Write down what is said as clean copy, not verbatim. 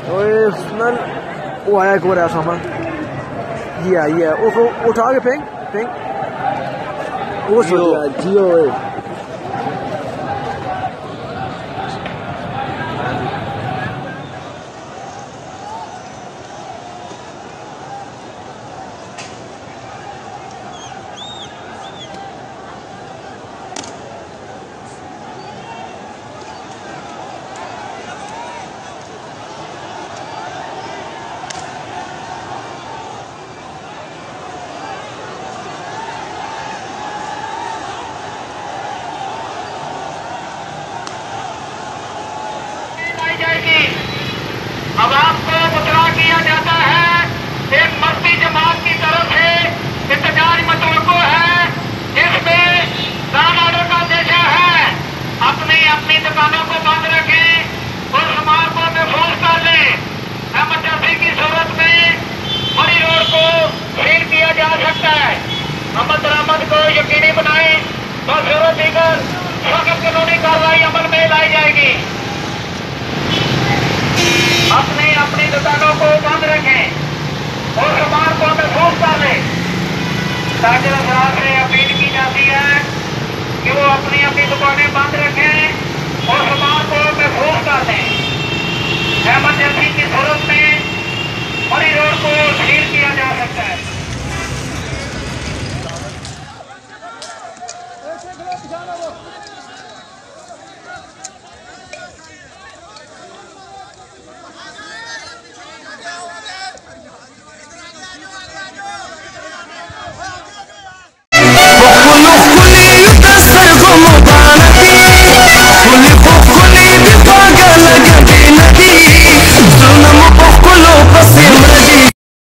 ओए स्मेल। वो आया एक और आया सामान। ये है उसको उठा के फेंक फेंक। वो जियो अब आपको मुतला किया जाता है। एक मस्ती जमात की तरफ से इंतजार मतवक्को है, जिसमें लॉ ऑर्डर का देशा है। अपनी अपनी दुकानों को बंद रखें और सामान को महफूज कर लें। इमरजेंसी की सूरत में बड़ी रोड को सील किया जा सकता है। अमल दरामद को यकीनी बनाएं और जरूरत दीगर सख्त कानूनी कार्रवाई अमल में लाई जाएगी। अपनी अपनी दुकानों को बंद रखें और सामान को महफूज कर लें। ताजिर हज़रात से अपील की जाती है कि वो अपनी अपनी दुकानें बंद रखें और सामान